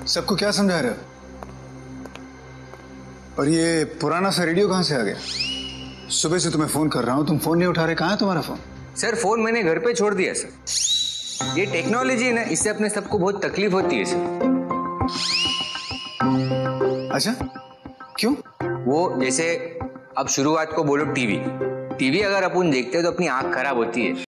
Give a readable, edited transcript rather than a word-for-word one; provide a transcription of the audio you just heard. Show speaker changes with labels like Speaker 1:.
Speaker 1: सबको क्या समझा रहे हो? और ये पुराना सा रेडियो कहां से आ गया? सुबह से तुम्हें फोन कर रहा हूं, तुम फोन नहीं उठा रहे। कहां है तुम्हारा फोन?
Speaker 2: सर फोन मैंने घर पे छोड़ दिया सर। ये टेक्नोलॉजी है ना, इससे अपने सबको बहुत तकलीफ होती है सर।
Speaker 1: अच्छा, क्यों?
Speaker 2: वो जैसे अब शुरुआत को बोलो टीवी अगर अपन देखते हो तो अपनी आंख खराब होती है।